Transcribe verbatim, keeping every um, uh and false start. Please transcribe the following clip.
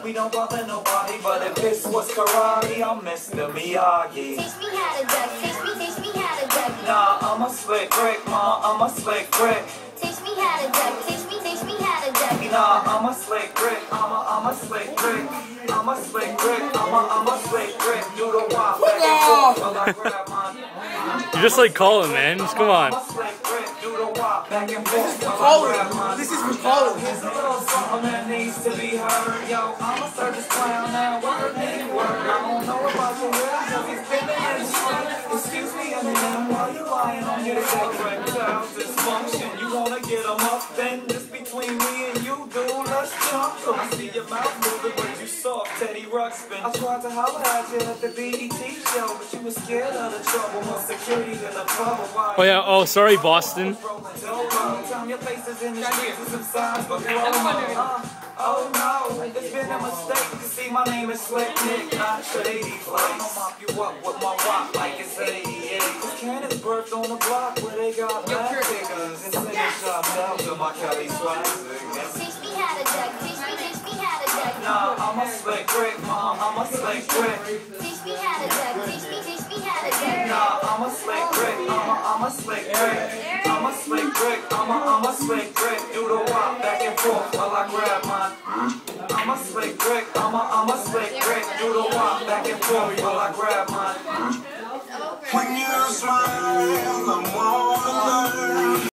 We don't bother nobody, but if this was karate, I'm Mister Miyagi. Teach me how to duck, teach me, teach me how to duck. Nah, I'm a slick Rick, ma, I'm a slick Rick. Teach me how to duck, teach me, teach me how to duck. Nah, I'm a slick Rick, I'm a, I'm a slick Rick. I'm a slick Rick, I'm a, I'm a slick Rick. Do the wop back and forth while I grab my... You're just like Colin, man. Just come on. I'm a slick Rick, do the wop back and forth while I Colin, grab my... this is for Colin. Here's a little something that needs to be heard. Yo, I'm a circus clown now, word ain't word. I don't know about your words, cause he's spinning in the sun. Excuse me, I mean, while you lying on your erectile dysfunction, you wanna get them up, then just between me and you, dude, let's jump. So I see your mouth moving, but you soft, Teddy Ruxpin. I tried to holler at you at the B E T show, but you were scared of the trouble. More security than the trouble. Oh yeah, oh sorry Boston. Time your face is in the streets with some signs, but uh, oh no, it's been a mistake. You see, my name is Slick Nick, not Shady Place. I'll mop you up with my wop like it's eighty-eight. This cannon's birthed on the block where they got black figures and singing shots out to my Kelly swag. Teach me how to duck, teach me, teach me how to duck. Nah, I'm a slick Rick, mom, I'm a slick Rick. Teach me how to duck, teach me, teach me how to duck. Nah, I'm a slick Rick, I'm a, I'm a slick Rick. I'm a slick Rick, I'm a, I'm a slick Rick. Do the wop back and forth while I grab mine. I'm a slick Rick, I'm a, I'm a slick Rick.